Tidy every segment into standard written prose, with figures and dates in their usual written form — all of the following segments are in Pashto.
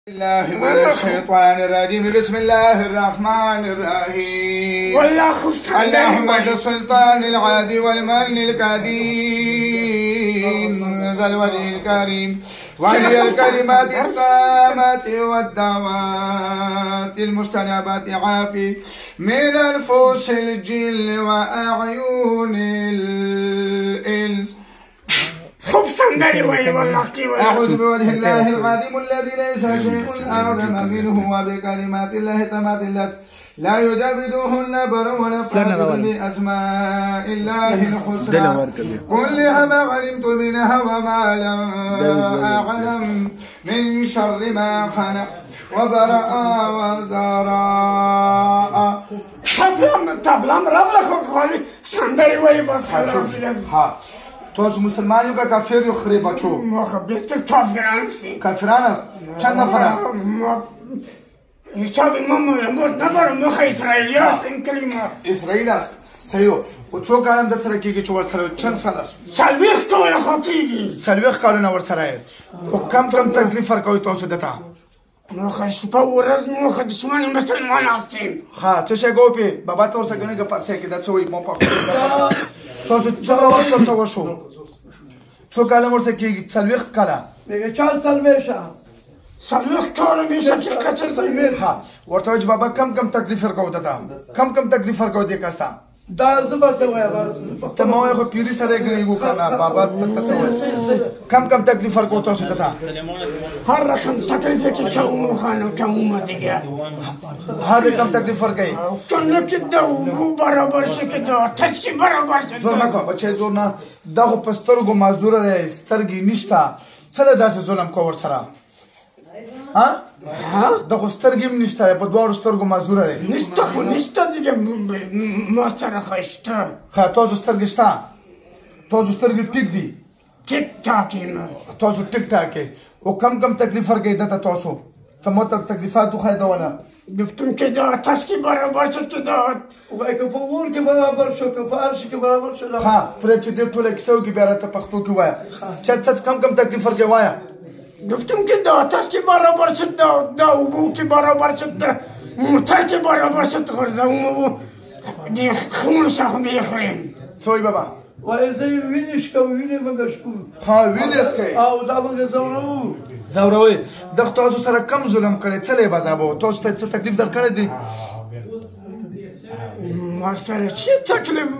الله من الشيطان الرجيم. بسم الله الرحمن الرحيم. اللهم ذا السلطان العادي والمن القديم ذا الوجه الكريم وهي الكلمات التامات والدعوات المستجابات عافي من الفوس الجل وأعين الإنس. أعوذ بوجه الله العظيم الذي ليس شيء أعظم منه وبكلمات الله التامات التي لا يجاوزهن بر ولا فاجر بأسماء الله الحسنى كلها ما علمت منها وما لم أعلم من شر ما خلق وبرأ وزراء. تبلم رب خالي سندري وي بس ها توز مسلمان یو کا کافر یو خری بچو ما خبرت کافران است کافران است چند نفر است حساب امام مرد نفر مخ اسرائیلی است این کلمه اسرائیل است صحیح و چو کارم د سره کیږي چې ور سره چند سال است سلويخ کول خاطیږي سلويخ کارونه ور سره او کم تکلیف ورکوي تاسو دته مخ شپه ورځ مخ دشمن مسلمان استیم ها څه شي ګوپی بابا تور څنګه نه پرسه کې دا څه وي مو په تاسو څنګه ورته څه وشو څو کاله ورته کېږي سلويخ کاله میگه چال سلويخ کال میشه که کچل سلويخ ها ورته چې بابا کم تکلیف ورکو دته کم تکلیف ورکو دې کاستا دا زبرته وای ته مو یو پیری سره غریبو کنه بابا کم تکلیف ورکو تاسو دته هر رقم تکلیف کې چاومو خانو چاومو دیگه هر رقم تکلیف ورکای څنګه چې دا برابر شي کې دا تاسو برابر شي زور نه کو بچي زور نه دغه پسترګو معذور دی سترګې نشتا څه داسې ظلم کو ور سره ها دغه سترګې نشته په دوه سترګو معذور دی نشته دیگه ما سره خشته خا تاسو سترګې شته تاسو سترګې ټیک دي ټیک ټاک نه تاسو ټیک ټاک او کم تکلیف ورکای دته تاسو ته مو تکلیفات خو دا ولا گفتم که دا تاسو برابر شد که دا وای که فور کې برابر شو که فارسی کې برابر شو ها پر چې دې ټوله کیسو کې بیا راته پښتو کې وای چې کم تکلیف ورکای وای گفتم که دا تاسو برابر شد دا او که برابر شد دا متای برابر شد غرضمو دی خون شخ میخوریم څوی بابا وای زه وینش کوم وینې مګر شکو ها وینس کوي او دا مګر زوروي د تاسو سره کم ظلم کړي څه له بازابو تاسو ته څه تکلیف درکړی دی ما سره څه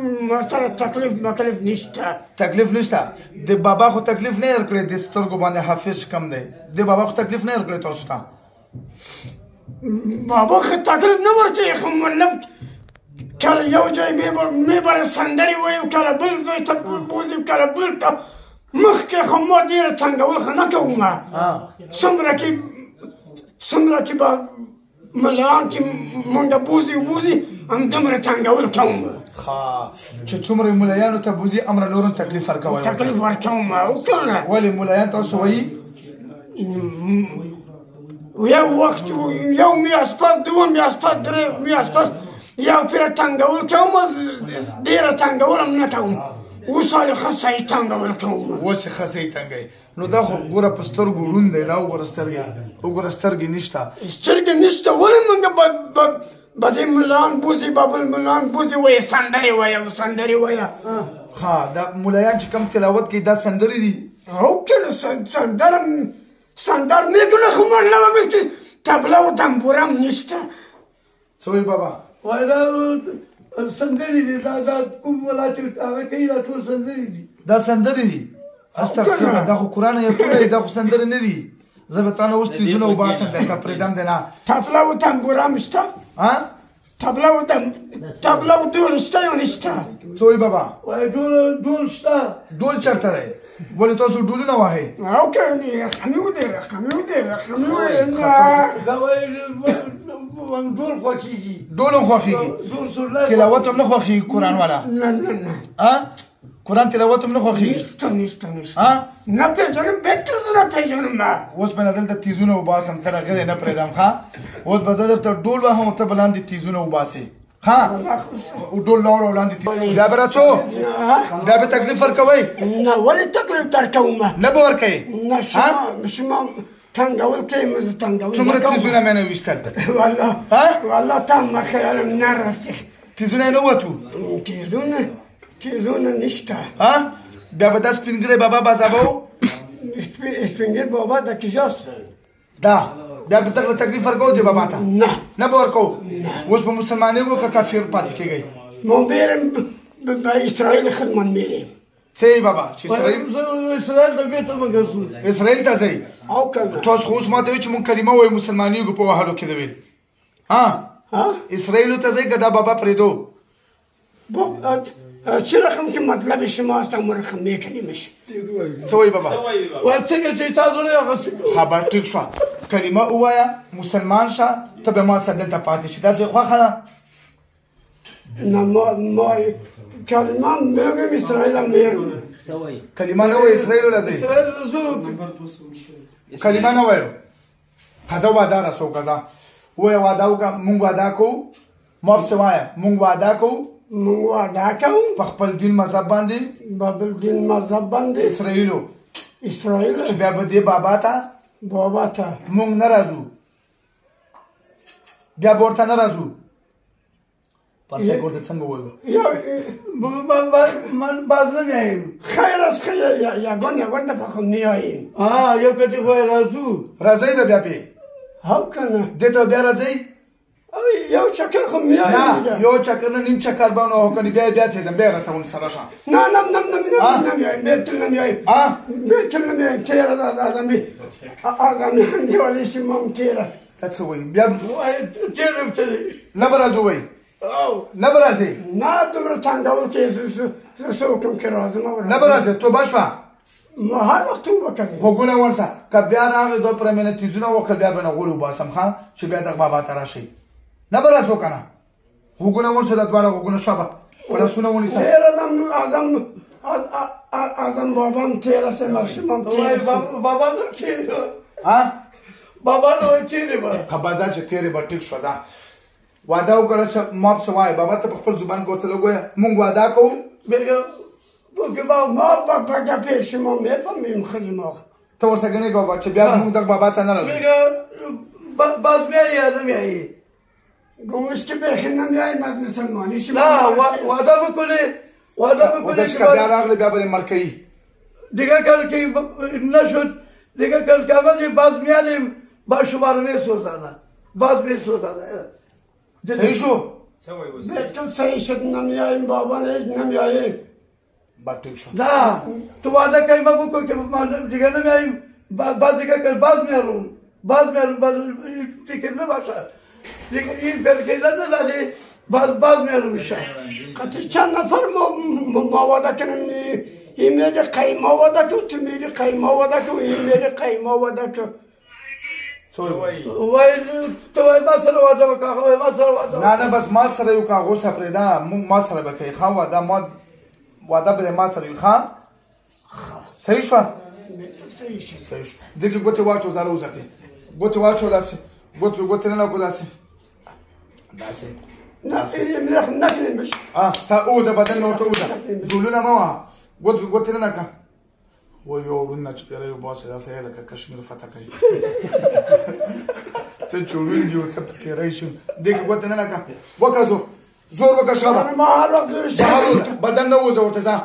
تکلیف نشته تکلیف نشته د بابا خو تکلیف نه درکړي د سترګو باندې حافظ کم دی د بابا خو تکلیف نه درکړي تاسو ته بابا خو تکلیف نه ورته خو مطلب کله یو ځای میبره سندري وایو کله بل ځای ته بوزي کله بل ته مخکې خو ما ډېره تنګول خو نه کوم څومره چې به ملایان چې مونږ بوزي همدومره تنګول کوم ښه چې څومره ملایانو ته بوزي امره نورو تکلیف ورکوي تکلیف ورکوم او کنه ولې ملایان تاسو وایي یو وخت یو میاشت دوه میاشت درې میاشت یو پیر تنګول کوم ډېره تنګول هم نه کوم اوس هلې ښه صحیح تنګول کوم اوس یې ښه صحیح تنګوي نو دا خو ګوره په سترګو ړوند دی دا وګوره سترګې نشته سترګې نشته ولې موږ به دې ملایان بوزي بابل ملایان بوزي وایي سندرې وایه ها دا ملایان چې کم تلاوت کوي دا سندرې دي او که سندر میکنه خو مطلب هم که تبله و تنبورم نشته څه وایي بابا وای دا سندرې دي دا کوم ولا چې هغه کوي دا ټول سندرې دي دا سندرې دي استغفرالله دا خو قرآن ایتونه دي دا خو سندرې نه دي زه به تا نه اوس تیزونه وباسم درته پرېږدم دی نه تبله و تنبورم شته تبله و ډول شته یا نشته څه وایي بابا وای ډول شته ډول چېرته دی ولې تاسو ډولونه وهئ او که رقمي ودی دا وای ډول خوښېږي ډول هم خوښېږي تلاوت هم نه خوښېږي قرآن والا نه قرآن تلاوت هم نه خوښېږي نشته نه پېژنم بهتر زه نه پېژنم اوس به نه دلته تیزونه وباسم ته راغلی نه پرېږدم ښه اوس به زه درته ډول وهم او ته به لاندې تیزونه وباسې ها ډول لاړو وړاندې بیا به راڅو بیا به تکلیف ورکوئ نه ولې تکلیف درکوم نه به ورکوئ تنقول كيمز تنقول څومره تیزونه مې نه ویستل والله ها والله تم خیال من نرسته تیزونه نه وتو تیزونه نشته ها بیا به دا سپینګری بابا بازابو سپینګر بابا د کیجاست دا بیا به دغه تکلیف ورکو دی بابا ته نه به ورکو اوس به مسلمانۍ وو که کافر پاتې کېږئ ما میرم به اسرائیل خدمت میریم څه یې بابا چې اسرائیل ته بیرته مګرځو اسرائیل ته ځئ او کنه تاسو خو اوس ما ته وایئ چې مونږ کلمه وایو مسلمانېږو په وهلو کې د ویل ها اسرائیلو ته ځئ که دا بابا پرېږدو چه رقم که مطلب شماست هم رقم میکنیمش څه وایي بابا وای څنګه چې تاسو نه هغه خبر ټیک شوه کلمه ووایه مسلمان شه ته به ما سره دلته پاتې شي داسې خوښه ده نه ما کلمه میگم اسرائیل هم میرم کلمه نه وایي اسرائیلو له ځئ کلمه نه وایو قضا وعده رسو قضا وایه وعده وکړه مونږ وعده کوو ما پسې وایه مونږ وعده کوو مونږ وعده کوو په خپل دین مذهب باندې بابل دین مذهب باندې اسرائیل چې بیا به دې بابا ته مونږ نه راځو بیا به ورته نه راځو پرسه ورته څنګه ووایو من باز نمیاییم خیر است که یگان دفعه میاییم یو کتی خواه راځو راځئ به بیا پې هو کنه دې ته بیا راځئ یو چکر خو میاییم نه یو چکر نه نیم چکر به نو کنی بیا سیزم بیا راته ونسره شه نه نمیاییم بیتل نمیاییم تیره ده آدمی دیوالیشی مام تیره تا څه وایي بیا تیره بتلی نه به راځو وایي نه به راځئ نه دومره تنگول که زه وکړم که راځم نه به راځئ توبه شوه ما هر وخت توبه کوي غوږونه ونیسه که بیا راغلې دوه پرې مې نه تیزونه وکړل بیا به نه غول وباسم ښه چې بیا دغه بابا ته راشئ نه به راځو که نه غوږونه ونیسه دا دواړه غوږونه شابه لاسونه ونیسه ازم بابام تیره سه ماشومم تیره بابا نه تیره بابا نه تیره به بازار چې تیرې به ټیک شوه ځه وعده وکړه ما پسې وایه بابا ته په خپل زبان کې ورته وګویه مونږ وعده کوو ما با گپ شما میفهمیم خیلی ما ته ورسره ګڼې بابا چې بیا مونږ دغه بابا ته نه راځو باز میایی یا نمیایی گمش که بخیر نمیاییم از مسلمانی شما نه وعده بکنه چې که بیا راغلی بیا به دې مړ کوي دیگه کل که نشد دیگه کل که آمدی باز میانیم با شما رو میسوزانه باز میسوزانه صحیح شو بیتل صحیح شد نمیاییم بابا نمیاییم با ټیک شو نه تو وعده که ما بکن که ما دیگه نمیاییم باز دیگه کل باز میارم باز فکر نباشه دیگه این برکیزه نداری باز میارم ایشا قطع چند نفر ما وعده کنیم این میگه قیمه وعده کن تو میگه قیمه وعده کن این میگه قیمه وعده کن وای تو وای ما سره وعده وکړه وای ما سره وعده نه بس ما سره یو کاغذ پرېږده ما سره به کوي ښه وعده به ما سره وي ښه صحیح شوه صحیح شو دغې ګوتې واچو زاله وځتې ګوتې واچو داسې ګوتې نه لګو داسې نکنیمش اوزه بدن نه ورته اوزه ډولونه مه وهه ګوتې نه نکه وای یو ورونه چې پیری وباسې داسې لکه کشمیر فتح کوي څه چوړون دي څه پیری شو دغې ګوتې نه نکه وکړه زور وکړه شابه ما هر وخت بدن نه ووځه ورته ځه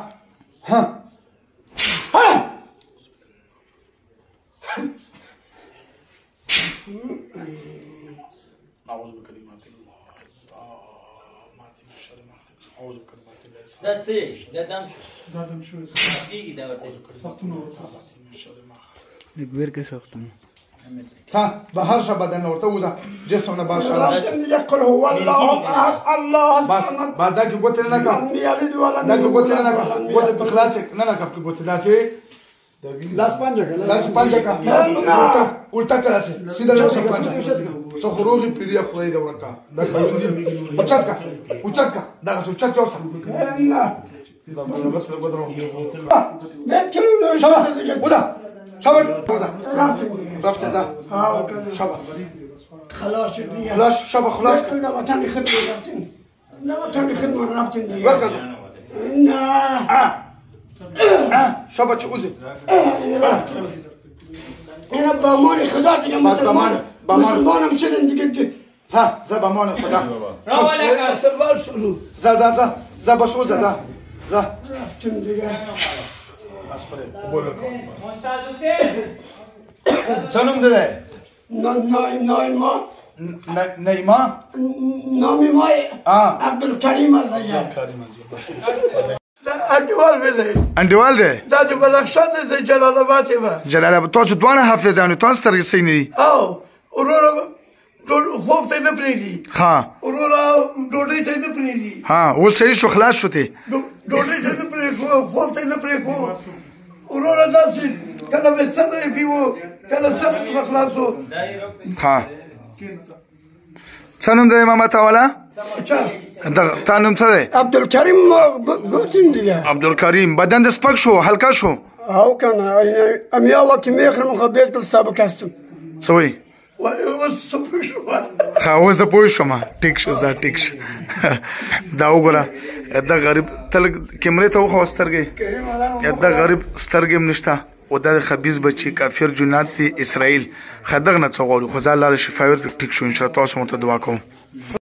أعوذ بكلمات الله التامات من شر ما خلق أعوذ بكلمات الله That's it. That شو سختونه من شر ما خلق نګور کې سختونه بهر شه بدن ورته وځه جسم نه بهر شه يقول هو الله بس بعد دا کې ګوتې نه نکه دا کې ګوتې نه نکه ګوتې په خلاص نه نکه په ګوتې داسې لاس پنجه کا الټا کړه سیده لاس پنجه څو خروغي پیری خدای دا ورکا دا کړو اوچت کا دا څه اوچت اوسه نه دا بس بدرو نه چلو شابه رفت ذا شابه خلاص شابه خلاص كنا وطني خدمة رابطين لا وطني خدمة رابطين دي ورقة نا شابه تشوزي انا باماني خداتي يا مسلمان مسلمان مشلن دقيقتي زا باماني خدا روالك سلمان شنو زا بسوزة زا سنم ده نايما نيما نامي ماي عبد الكريم الزيان انډیوال ویلې انډیوال دی دا د بلخشان د جلال آباد و جلال آباد تاسو دوانه حافظانو تاسو سترګې سي نه دي او ورور خوب ته نه پریږدي ها ورور ډوډۍ ته نه پریږدي ها اوس صحیح شو خلاص شو ته ډوډۍ ته نه پریږدي خوب ته نه پریږدي ورور داسې کله به سره پیو کله سره خلاصو ها سنم ده ماما تاولا تانم څه دی عبد الكريم بوتين عبد الكريم بدن د سپک شو هلکا شو او كان اميا وقت ميخر مخبيت كل سابق استم سوي خو زه پوه شوم ټیک شو زه ټیک شو دا وګوره دا غریب تل کیمرې ته وخو سترګې دا غریب سترګې نشته او دا خبيث بچي کافر جنات دي اسرائیل خدغ نه څو غوړي خو ځا الله شفا ورکړي ټیک شو ان شاء الله تاسو مت دعا کوم